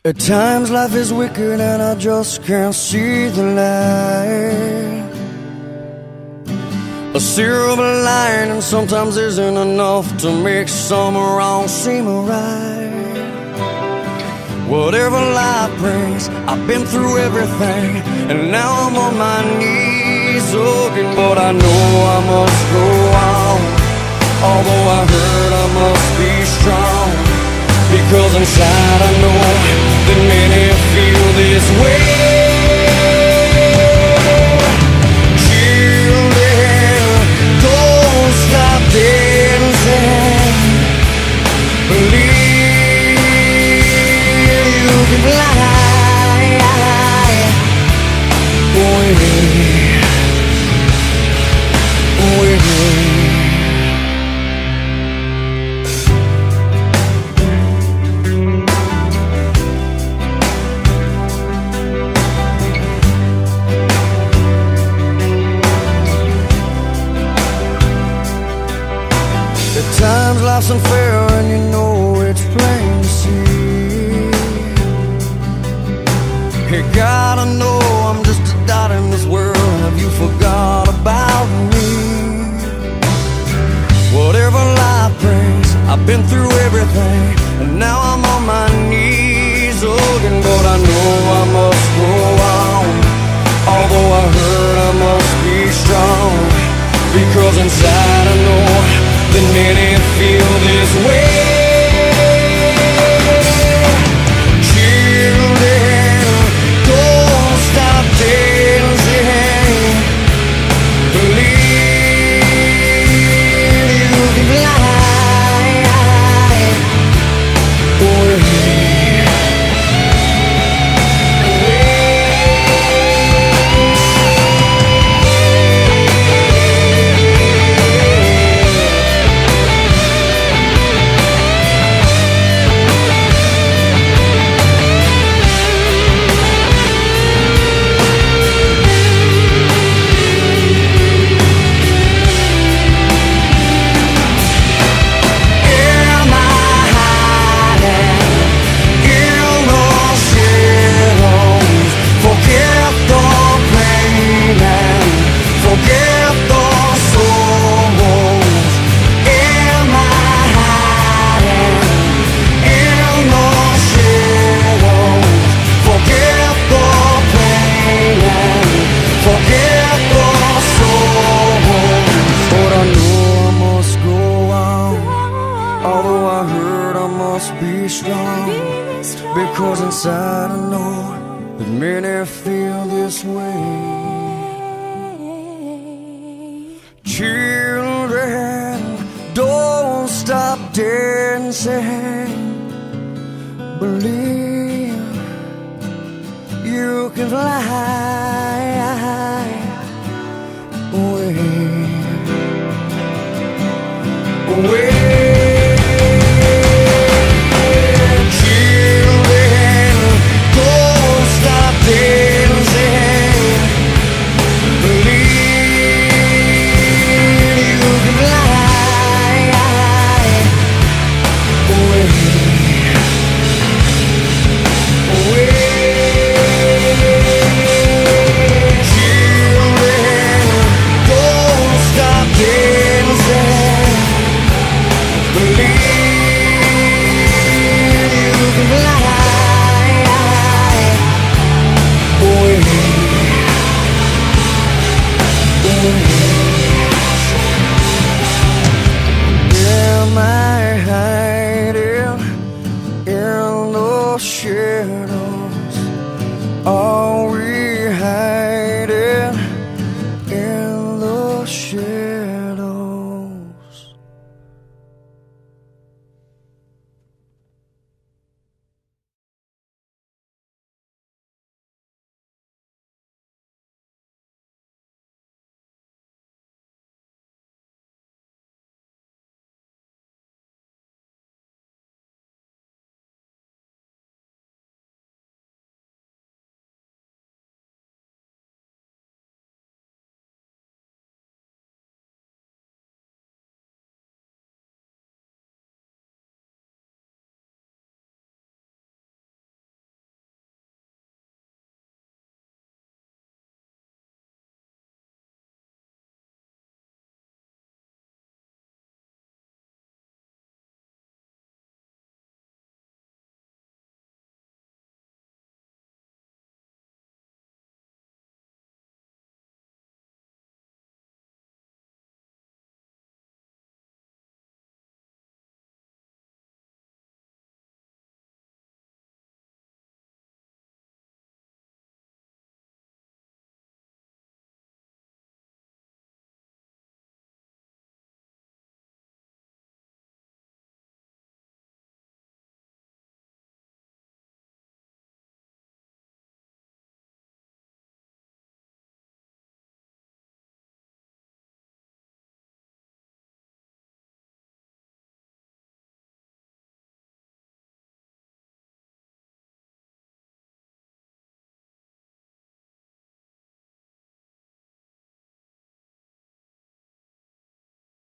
At times life is wicked and I just can't see the light. A silver lining sometimes isn't enough to make some wrong seem right. Whatever life brings, I've been through everything, and now I'm on my knees looking. But I know I must go on. Although I hurt, I must be strong, because inside I know that many feel this way. Children, don't stop dancing. Believe you can fly with me. At times life's unfair and you know it's plain to see. You gotta know I'm just a dot in this world. Have you forgot about me? Whatever life brings, I've been through everything, and now I'm on my knees looking. But I know I must go on. Although I hurt, I must be strong, because inside I know that many feel this way. Children, don't stop dancing. Believe you can fly with me. Be strong, because inside I know that many feel this way. Children, don't stop dancing. Believe you can fly away. Am I hiding in the shadows?